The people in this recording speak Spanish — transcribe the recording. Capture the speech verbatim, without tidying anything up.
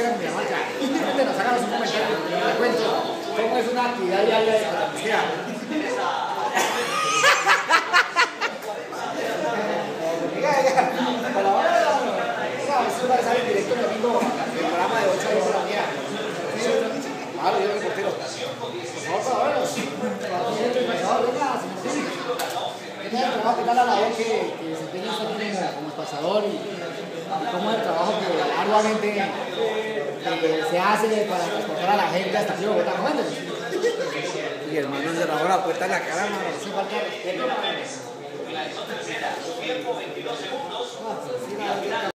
era mi marca. Realmente nos sacamos un comentario, te cuento cómo es una actividad diaria de cotanicea. Para ahora, eso va a salir directo el domingo, el programa de ocho a diez de la mañana. Claro, yo soy portero. Por favor, para verlos. ¿Qué tal la labor que, que desempeña usted como, como pasador y, y cómo es el trabajo que arduamente eh, se hace para transportar a la gente hasta aquí Bogotá? Cuéntenos. Y hermano se robó la puerta en la cara, mano. Hace falta respeto. Ah, pues, sí,